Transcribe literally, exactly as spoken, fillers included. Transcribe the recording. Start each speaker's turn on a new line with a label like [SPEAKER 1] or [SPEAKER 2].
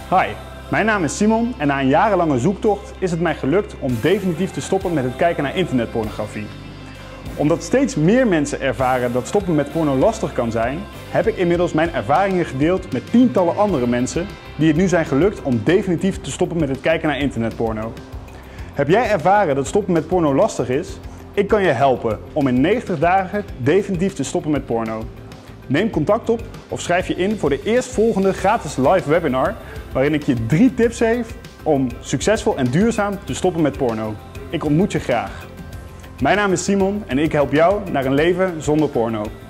[SPEAKER 1] Hi, mijn naam is Simon en na een jarenlange zoektocht is het mij gelukt om definitief te stoppen met het kijken naar internetpornografie. Omdat steeds meer mensen ervaren dat stoppen met porno lastig kan zijn, heb ik inmiddels mijn ervaringen gedeeld met tientallen andere mensen die het nu zijn gelukt om definitief te stoppen met het kijken naar internetporno. Heb jij ervaren dat stoppen met porno lastig is? Ik kan je helpen om in negentig dagen definitief te stoppen met porno. Neem contact op of schrijf je in voor de eerstvolgende gratis live webinar waarin ik je drie tips geef om succesvol en duurzaam te stoppen met porno. Ik ontmoet je graag. Mijn naam is Simon en ik help jou naar een leven zonder porno.